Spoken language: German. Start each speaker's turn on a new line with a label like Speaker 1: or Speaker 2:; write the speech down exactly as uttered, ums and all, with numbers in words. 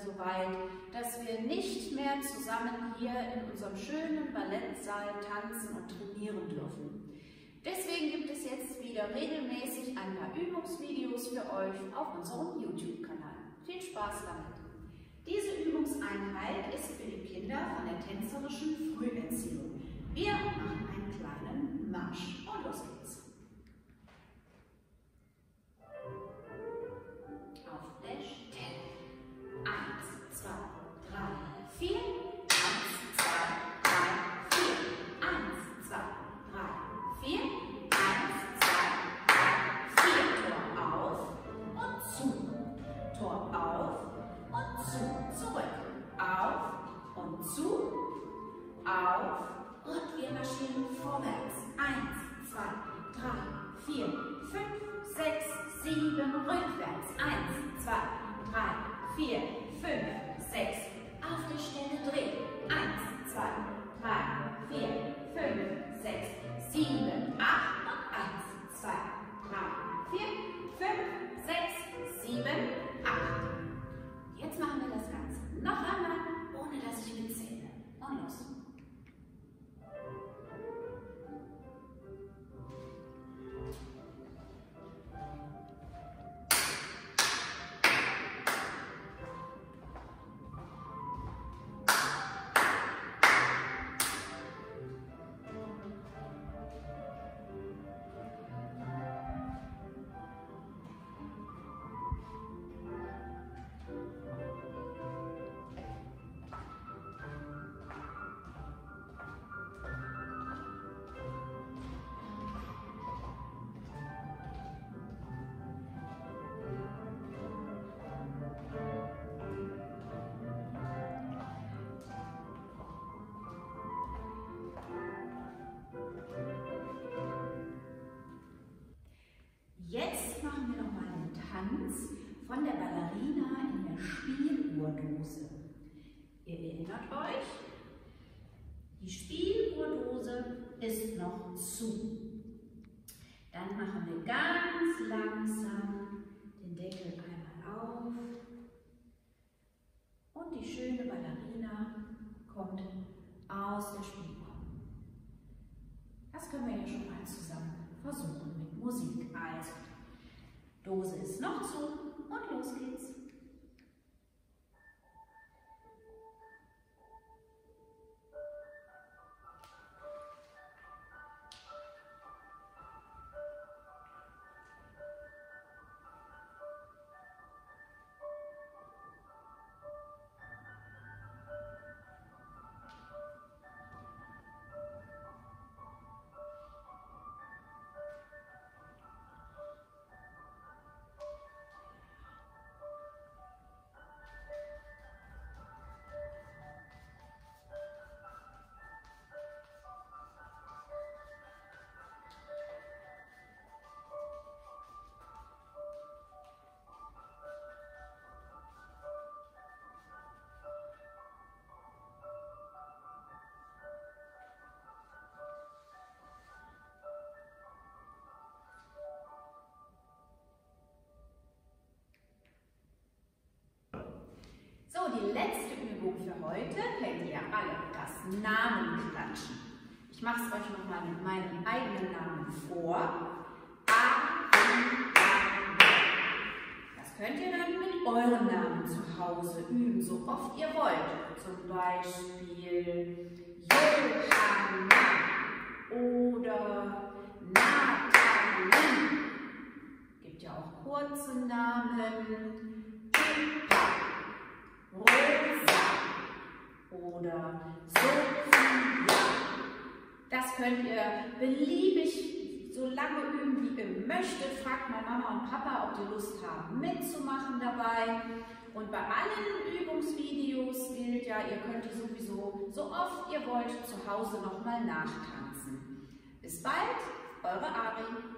Speaker 1: so weit, dass wir nicht mehr zusammen hier in unserem schönen Ballettsaal tanzen und trainieren dürfen. Deswegen gibt es jetzt wieder regelmäßig ein paar Übungsvideos für euch auf unserem YouTube-Kanal. Viel Spaß damit! Diese Übungseinheit ist für die Kinder von der tänzerischen Früherziehung. Wir machen einen kleinen Marsch und los geht's. Auf der Stelle. Eins, zwei, drei, vier. Eins, zwei, drei, vier. Eins, zwei, drei, vier. Eins, zwei, drei, vier. Tor auf und zu. Tor auf und zu. Zurück. Auf und zu. Auf. Und wir marschieren vorwärts. Eins, zwei, drei, vier, fünf, sechs, sieben. Rückwärts. Eins, zwei, drei, vier, fünf, sechs. Auf der Stelle drehen. Eins, zwei, drei, vier, fünf, sechs, sieben, acht. Und eins, zwei, drei, vier, fünf, sechs, sieben, acht. Jetzt machen wir das Ganze noch einmal, ohne dass ich mitzähle. Und los. Jetzt machen wir noch mal einen Tanz von der Ballerina in der Spieluhrdose. Ihr erinnert euch, die Spieluhrdose ist noch zu. Dann machen wir ganz langsam den Deckel einmal auf und die schöne Ballerina kommt aus der Spieluhr. Das können wir ja schon mal zusammen versuchen mit Musik. Also, Dose ist noch zu und los geht's. So, die letzte Übung für heute kennt ihr alle, das Namenklatschen. Ich mache es euch nochmal mit meinem eigenen Namen vor. A, I, A, B. Das könnt ihr dann mit euren Namen zu Hause üben, so oft ihr wollt. Zum Beispiel Johanna oder Nathalie. Gibt ja auch kurze Namen. Pippa, Rosa oder Sophia. Das könnt ihr beliebig so lange üben, wie ihr möchtet. Fragt mal Mama und Papa, ob die Lust haben, mitzumachen dabei. Und bei allen Übungsvideos gilt ja, ihr könnt die sowieso so oft ihr wollt zu Hause nochmal nachtanzen. Bis bald, eure Ari.